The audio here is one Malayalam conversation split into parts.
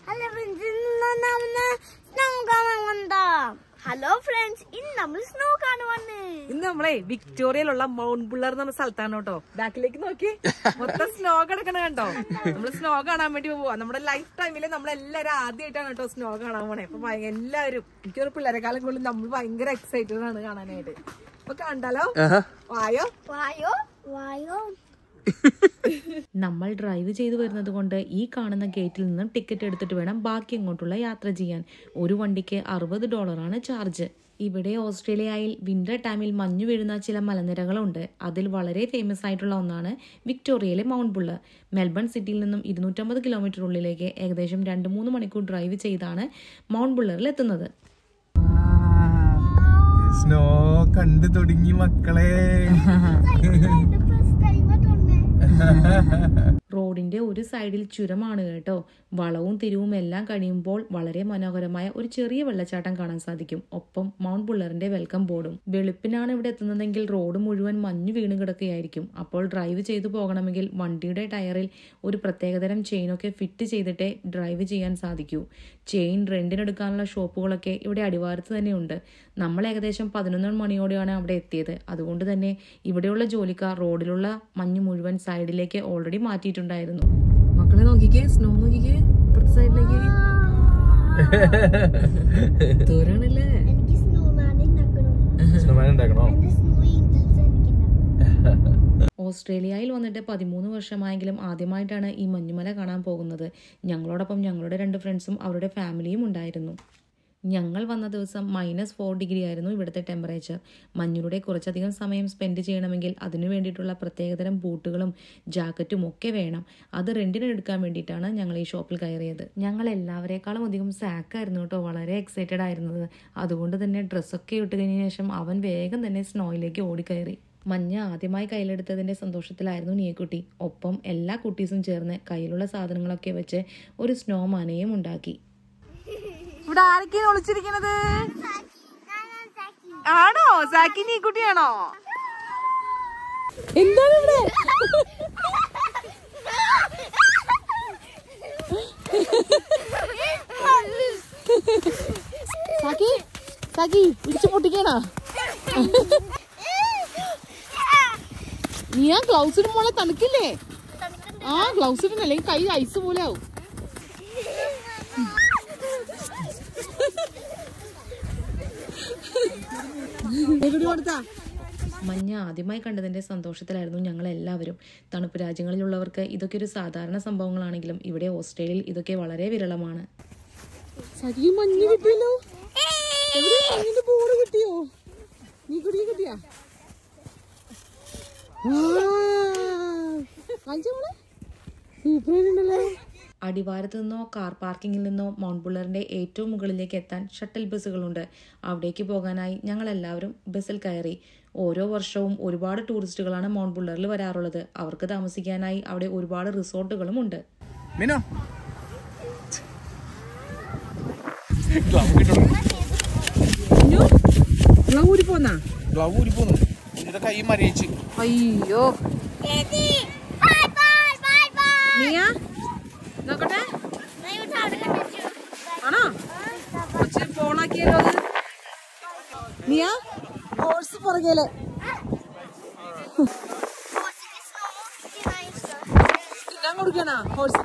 ഹലോ ഫ്രണ്ട്സ്, ഇന്ന് നമ്മൾ സ്നോ കാണുവാണ്. ഇന്ന് നമ്മളെ വിക്ടോറിയയിലുള്ള മൗണ്ട് ബുള്ളർ എന്ന് പറഞ്ഞ സ്ഥലത്താണ് കേട്ടോ. ബാക്കിലേക്ക് നോക്കി മൊത്തം സ്നോ കിടക്കണ കണ്ടോ. നമ്മള് സ്നോ കാണാൻ വേണ്ടി പോവാ. നമ്മുടെ ലൈഫ് ടൈമില് നമ്മളെല്ലാരും ആദ്യമായിട്ടാണ് കേട്ടോ സ്നോ കാണാൻ പോണേ. അപ്പൊ എല്ലാവരും എനിക്കൊരു പിള്ളേരെക്കാലം കൂടുതൽ നമ്മൾ ഭയങ്കര എക്സൈറ്റഡ് ആണ് കാണാനായിട്ട്. അപ്പൊ കണ്ടാലോ? വായോ വായോ വായോ. നമ്മൾ ഡ്രൈവ് ചെയ്തു വരുന്നത് കൊണ്ട് ഈ കാണുന്ന ഗേറ്റിൽ നിന്നും ടിക്കറ്റ് എടുത്തിട്ട് വേണം ബാക്കി അങ്ങോട്ടുള്ള യാത്ര ചെയ്യാൻ. ഒരു വണ്ടിക്ക് $60 ചാർജ്. ഇവിടെ ഓസ്ട്രേലിയയിൽ വിന്റർ ടൈമിൽ മഞ്ഞു വീഴുന്ന ചില മലനിരകളുണ്ട്. അതിൽ വളരെ ഫേമസ് ആയിട്ടുള്ള ഒന്നാണ് വിക്ടോറിയയിലെ മൗണ്ട് ബുള്ളർ. മെൽബൺ സിറ്റിയിൽ നിന്നും 250 കിലോമീറ്റർ ഉള്ളിലേക്ക് ഏകദേശം 2-3 മണിക്കൂർ ഡ്രൈവ് ചെയ്താണ് മൗണ്ട് ബുള്ളറിൽ എത്തുന്നത്. സ്നോ കണ്ടു തുടങ്ങി മക്കളെ. റോഡിന്റെ ഒരു സൈഡിൽ ചുരമാണ് കേട്ടോ. വളവും തിരിവും എല്ലാം കഴിയുമ്പോൾ വളരെ മനോഹരമായ ഒരു ചെറിയ വെള്ളച്ചാട്ടം കാണാൻ സാധിക്കും. ഒപ്പം മൗണ്ട് ബുള്ളറിന്റെ വെൽക്കം ബോർഡും. വെളുപ്പിനാണ് ഇവിടെ എത്തുന്നതെങ്കിൽ റോഡ് മുഴുവൻ മഞ്ഞു വീണ് കിടക്കുകയായിരിക്കും. അപ്പോൾ ഡ്രൈവ് ചെയ്തു പോകണമെങ്കിൽ വണ്ടിയുടെ ടയറിൽ ഒരു പ്രത്യേകതരം ചെയിനൊക്കെ ഫിറ്റ് ചെയ്തിട്ടേ ഡ്രൈവ് ചെയ്യാൻ സാധിക്കൂ. ചെയിൻ റെന്റിനെടുക്കാനുള്ള ഷോപ്പുകളൊക്കെ ഇവിടെ അടിവാരത്ത് തന്നെ ഉണ്ട്. നമ്മൾ ഏകദേശം 11 മണിയോടെയാണ് അവിടെ എത്തിയത്. അതുകൊണ്ട് തന്നെ ഇവിടെയുള്ള ജോലിക്കാർ റോഡിലുള്ള മഞ്ഞ് മുഴുവൻ സൈഡിലേക്ക് ഓൾറെഡി മാറ്റിയിട്ടുണ്ടായിരുന്നു. മക്കളെ നോക്കിക്കേ, സ്നോ നോക്കിക്കേ, ഇപ്പുറത്തെ സൈഡിലേക്ക് ദൂരാണല്ലേ. ഓസ്ട്രേലിയയിൽ വന്നിട്ട് 13 വർഷമായെങ്കിലും ആദ്യമായിട്ടാണ് ഈ മഞ്ഞുമല കാണാൻ പോകുന്നത്. ഞങ്ങളോടൊപ്പം ഞങ്ങളുടെ 2 ഫ്രണ്ട്സും അവരുടെ ഫാമിലിയും ഉണ്ടായിരുന്നു. ഞങ്ങൾ വന്ന ദിവസം -4 ഡിഗ്രി ആയിരുന്നു ഇവിടുത്തെ ടെമ്പറേച്ചർ. മഞ്ഞിലൂടെ കുറച്ചധികം സമയം സ്പെൻഡ് ചെയ്യണമെങ്കിൽ അതിനു വേണ്ടിയിട്ടുള്ള പ്രത്യേകതരം ബൂട്ടുകളും ജാക്കറ്റും ഒക്കെ വേണം. അത് റെന്റിന് എടുക്കാൻ വേണ്ടിയിട്ടാണ് ഞങ്ങൾ ഈ ഷോപ്പിൽ കയറിയത്. ഞങ്ങൾ എല്ലാവരെക്കാളും അധികം സാക്കായിരുന്നു കേട്ടോ വളരെ എക്സൈറ്റഡ് ആയിരുന്നത്. അതുകൊണ്ട് തന്നെ ഡ്രസ്സൊക്കെ ഇട്ട് കഴിഞ്ഞ ശേഷം അവൻ വേഗം തന്നെ സ്നോയിലേക്ക് ഓടിക്കയറി. മഞ്ഞ് ആദ്യമായി കയ്യിലെടുത്തതിന്റെ സന്തോഷത്തിലായിരുന്നു നീയക്കുട്ടി. ഒപ്പം എല്ലാ കുട്ടീസും ചേർന്ന് കയ്യിലുള്ള സാധനങ്ങളൊക്കെ വെച്ച് ഒരു സ്നോ മനയും ഉണ്ടാക്കി. ഇവിടെ ആരൊക്കെയാണ് ഒളിച്ചിരിക്കുന്നത്? ആണോ? സാക്കി നീ കുട്ടിയാണോ? എന്താണ് ഇവിടെ? സാക്കി സാക്കി ഇടിച്ചു പൊട്ടിക്കണോ? നീ ആ ഗ്ലൗസ് ഇടുമ്പോൾ തണുക്കില്ലേ? ആ ഗ്ലൗസ് ഇടണം, അല്ലെങ്കിൽ കൈ ഐസ് പോലെ ആവും. മഞ്ഞ് ആദ്യമായി കണ്ടതിന്റെ സന്തോഷത്തിലായിരുന്നു ഞങ്ങൾ എല്ലാവരും. തണുപ്പ് രാജ്യങ്ങളിലുള്ളവർക്ക് ഇതൊക്കെ ഒരു സാധാരണ സംഭവങ്ങളാണെങ്കിലും ഇവിടെ ഓസ്ട്രേലിയയിൽ ഇതൊക്കെ വളരെ വിരളമാണ്. മഞ്ഞ് കിട്ടിയല്ലോ. ബോർഡ് കിട്ടിയോ? നീ കുടിയെ കിട്ടിയാ? സൂപ്പറായിട്ടുണ്ടല്ലോ. അടിവാരത്ത് നിന്നോ കാർ പാർക്കിങ്ങിൽ നിന്നോ മൗണ്ട് ബുള്ളറിന്റെ ഏറ്റവും മുകളിലേക്ക് എത്താൻ ഷട്ടിൽ ബസ്സുകളുണ്ട്. അവിടേക്ക് പോകാനായി ഞങ്ങൾ എല്ലാവരും ബസ്സിൽ കയറി. ഓരോ വർഷവും ഒരുപാട് ടൂറിസ്റ്റുകളാണ് മൗണ്ട് ബുള്ളറിൽ വരാറുള്ളത്. അവർക്ക് താമസിക്കാനായി അവിടെ ഒരുപാട് റിസോർട്ടുകളും ഉണ്ട്. അയ്യോ നീയാ നോക്കട്ടെ. ആണോ? കൊച്ചിന് ഫോണാക്കിയല്ലോ അത്. നീയാ ഹോഴ്സ് പുറകേല് തിന്നാൻ കൊടുക്കണോ? ഹോഴ്സ്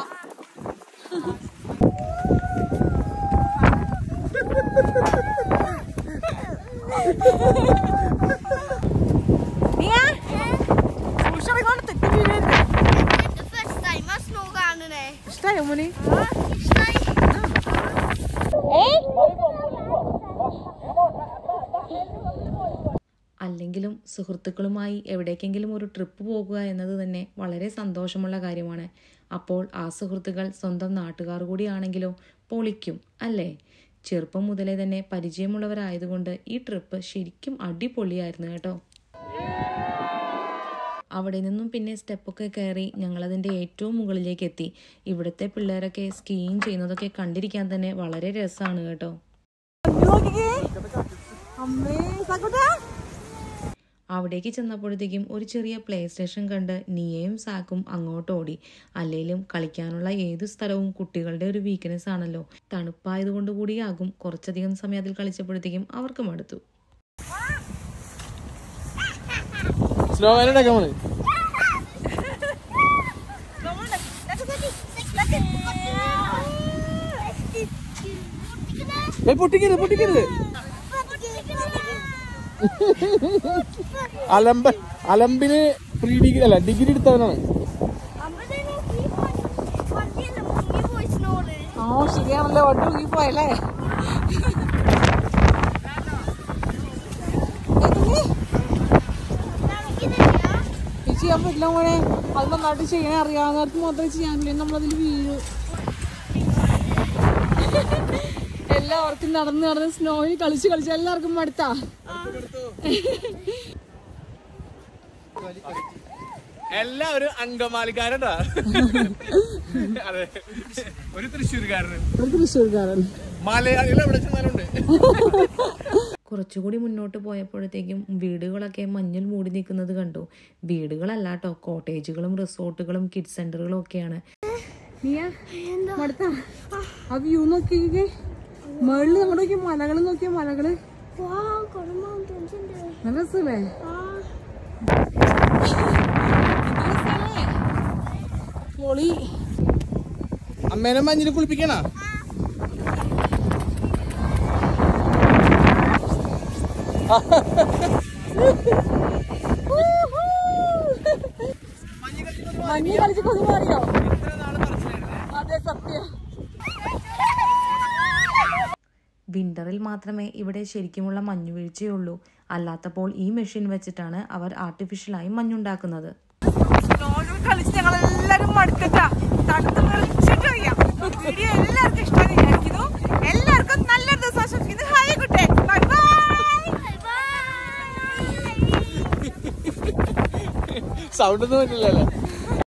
ഇഷ്ടായോ മോനെ? അല്ലെങ്കിലും സുഹൃത്തുക്കളുമായി എവിടേക്കെങ്കിലും ഒരു ട്രിപ്പ് പോകുക എന്നത് തന്നെ വളരെ സന്തോഷമുള്ള കാര്യമാണ്. അപ്പോൾ ആ സുഹൃത്തുക്കൾ സ്വന്തം നാട്ടുകാർ കൂടിയാണെങ്കിലോ പൊളിക്കും അല്ലേ? ചെറുപ്പം മുതലേ തന്നെ പരിചയമുള്ളവരായതുകൊണ്ട് ഈ ട്രിപ്പ് ശരിക്കും അടിപൊളിയായിരുന്നു കേട്ടോ. അവിടെ നിന്നും പിന്നെ സ്റ്റെപ്പൊക്കെ കയറി ഞങ്ങളതിൻ്റെ ഏറ്റവും മുകളിലേക്ക് എത്തി. ഇവിടുത്തെ പിള്ളേരൊക്കെ സ്കീയിങ് ചെയ്യുന്നതൊക്കെ കണ്ടിരിക്കാൻ തന്നെ വളരെ രസമാണ് കേട്ടോ. അവിടേക്ക് ചെന്നപ്പോഴത്തേക്കും ഒരു ചെറിയ പ്ലേ സ്റ്റേഷൻ കണ്ട് നിയയും സാക്കും അങ്ങോട്ട് ഓടി. അല്ലെങ്കിലും കളിക്കാനുള്ള ഏതു സ്ഥലവും കുട്ടികളുടെ ഒരു വീക്ക്നെസ് ആണല്ലോ. തണുപ്പായതുകൊണ്ട് കൂടിയാകും കുറച്ചധികം സമയം അതിൽ കളിച്ചപ്പോഴത്തേക്കും അവർക്ക് മടുത്തു. അലമ്പിന് പ്രീ ഡിഗ്രി അല്ല ഡിഗ്രി എടുത്തവനാണ്. ശരിയാണല്ലോ, വണ്ടി മുങ്ങി പോയല്ലേ. ചെയ്യാൻ പറ്റില്ല മോനെ, അത് നന്നായിട്ട് ചെയ്യാൻ അറിയാവുന്നവർക്ക് മാത്രമേ ചെയ്യാനില്ലേ. നമ്മളതിൽ വീഴും. എല്ലാവർക്കും നടന്ന് സ്നോയിൽ കളിച്ച് എല്ലാവർക്കും മടുത്താ. എല്ലാവരും അങ്കമാലിക്കാരണ്ടാ. അതെ, ഒരു തൃശ്ശൂർക്കാരൻ മലയാളികൾ എവിടെ ചെന്നാലുണ്ട്. കുറച്ചുകൂടി മുന്നോട്ട് പോയപ്പോഴത്തേക്കും വീടുകളൊക്കെ മഞ്ഞിൽ മൂടി നിൽക്കുന്നത് കണ്ടു. വീടുകളല്ല കേട്ടോ, കോട്ടേജുകളും റിസോർട്ടുകളും കിഡ്സ് സെന്ററുകളും ഒക്കെയാണ്. ആ വ്യൂ നോക്കിയേ, മേളില് നമ്മൾ നോക്കിയ മലകള്, നോക്കിയ മലകള് നല്ല രസല്ലേ. പൊളി. അമ്മേനെ മഞ്ഞിൽ കുളിപ്പിക്കണ. മഞ്ഞ് കളിച്ച് കൊതു മാറിയോ? അതെ, സത്യം. വിന്ററിൽ മാത്രമേ ഇവിടെ ശരിക്കുമുള്ള മഞ്ഞുവീഴ്ചയുള്ളൂ. അല്ലാത്തപ്പോൾ ഈ മെഷീൻ വെച്ചിട്ടാണ് അവർ ആർട്ടിഫിഷ്യലായി മഞ്ഞുണ്ടാക്കുന്നത്. കളിച്ച് ഞങ്ങളെല്ലാരും മടുത്തിട്ടാ, തണുത്ത് വിളിച്ചിട്ട് വയ്യാം. വീഡിയോ എല്ലാവർക്കും ഇഷ്ടമായി വിചാരിക്കുന്നു. എല്ലാവർക്കും നല്ലൊരു ദിവസം ആശംസിക്കുന്നു. ഹായ് കുട്ടേ, ബൈ ബൈ. സൗണ്ട് ഒന്നും പറ്റില്ലല്ലേ.